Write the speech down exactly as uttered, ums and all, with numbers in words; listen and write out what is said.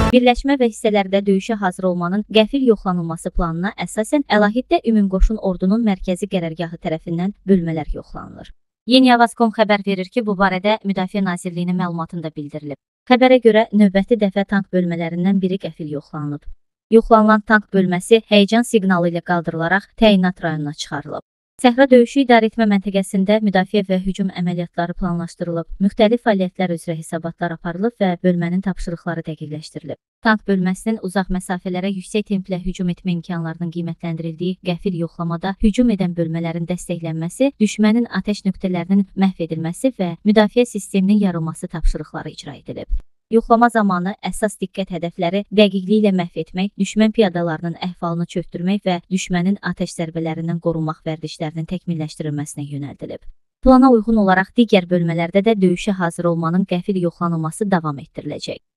Birləşmə və hissələrdə döyüşə hazır olmanın qəfil yoxlanılması planına əsasən əlahiddə ümumqoşun ordunun mərkəzi qərargahı tərəfindən bölmələr yoxlanılır. Yeni Avaz.com xəbər verir ki, bu barədə Müdafiə Nazirliyinin məlumatında bildirilib. Xəbərə görə növbəti dəfə tank bölmələrindən biri qəfil yoxlanılıb. Yoxlanılan tank bölməsi həyəcan siqnalı ilə qaldırılaraq təyinat rayonuna çıxarılıb. Səhra döyüşü idarəetmə məntəqəsində müdafiə və hücum əməliyyatları planlaşdırılıb, müxtəlif fəaliyyətlər üzrə hesabatlar aparılıb və bölmənin tapşırıqları dəqiqləşdirilib. Tank bölməsinin uzaq məsafələrə yüksək templə hücum etmə imkanlarının qiymətləndirildiyi qəfil yoxlamada hücum edən bölmələrin dəstəklənməsi, düşmənin atəş nöqtələrinin məhv edilməsi və müdafiə sisteminin yarılması tapşırıqları icra edilib. Yoxlama zamanı əsas diqqət hədəfləri dəqiqliklə məhv etmək, düşmən piyadalarının əhvalını çöktürmək və düşmənin atəş zərbələrindən qorunmaq vərdişlərinin təkmilləşdirilməsinə yönəldilib. Plana uyğun olaraq digər bölmələrdə də döyüşə hazır olmanın qəfil yoxlanılması davam etdiriləcək.